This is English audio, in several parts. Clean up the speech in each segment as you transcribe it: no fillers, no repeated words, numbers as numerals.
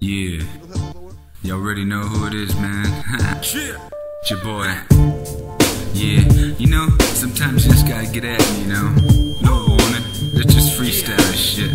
Yeah, y'all already know who it is, man. It's your boy. Yeah, you know, sometimes you just gotta get at me, you know. No warning, it's just freestyle shit.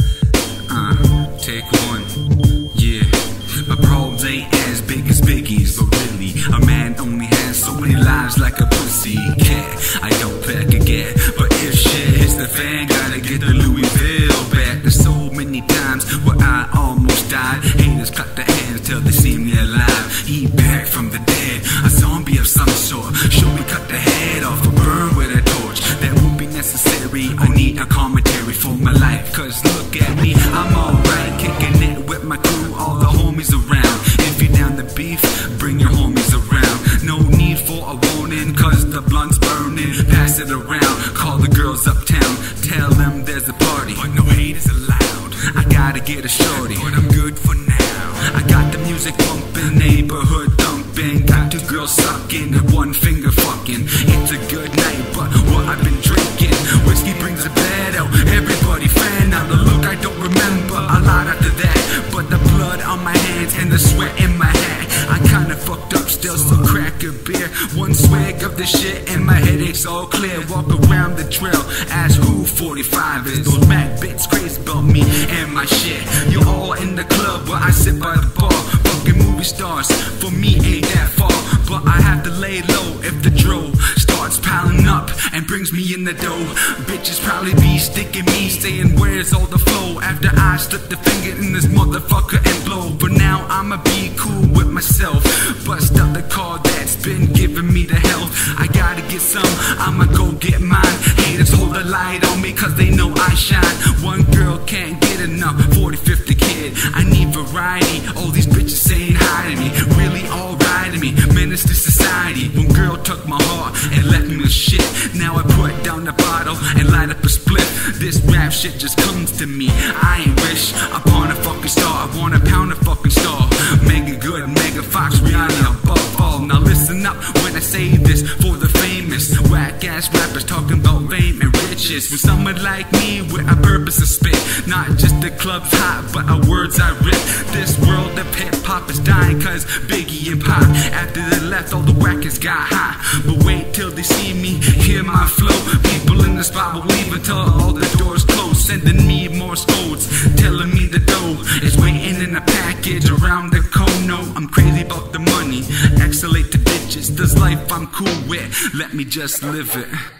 Take one. Yeah, my problems ain't as big as Biggie's, but really, a man only has so many lives like a pussy cat. I don't pack a get, but if shit hits the fan, gotta get the Louisville back. There's so many times where I almost died. Haters cut their hands till they see me alive. He back from the dead, a zombie of some sort. Should we cut the head off or burn with a torch? That won't be necessary. I need a commentary for my life, cause look at me, I'm alright, kicking it with my crew, all the homies around. If you're down the beef, bring your homies around. No need for a warning, cause the blunt's burning. Pass it around, call the girls uptown, tell them there's a party, but no haters allowed. I gotta get a shorty, but I'm good for now. I got the music pumping, neighborhood thumping, got two girls sucking and one finger fucking. It's a good night, but what I've been drinking, whiskey brings the bad out. Everybody fan out, the look I don't remember a lot after that, but the blood on my hands and the sweat in my hat. I kinda fucked up still, so crack a beer, one swig of the shit and my headache's all clear. Walk around the trail, ask who 45 is. Those mad bits crazy about me and my shit. You're all in the club where I sit by the bar. Fucking movie stars, for me ain't that far, but I have to lay low if the dro starts piling up and brings me in the dough. Bitches probably be sticking me, saying where's all the flow, after I slip the finger in this motherfucker and blow. For now I'ma be cool with myself, bust up the car that's been giving me the health. I gotta get some, I'ma go get mine. Haters hold the light on me cause they know I shine. One girl can't get enough, 40, 50 kid, I need variety. All these bitches saying hi to me, really alright to me, menace to society. One girl took my heart and left me with shit. Now I put down the bottle and light up a split. This rap shit just comes to me, I ain't rich upon a fucking star. I want a pound of fucking star, mega good, mega Fox, Rihanna above all. Now listen up when I say this for the famous whack ass rappers talking about fame and riches. When someone like me with a purpose to spit, not just the club's hot, but our words I rip. This world of hip hop is dying cause Biggie and Pop, after they left all the whackers got hot. But wait till they see me, hear my flow. People in the spot will leave until all the doors close, sending me more scolds, telling me the dough is waiting in a package around the corner. I'm crazy about the money, escalate the bitches, this life I'm cool with, let me just live it.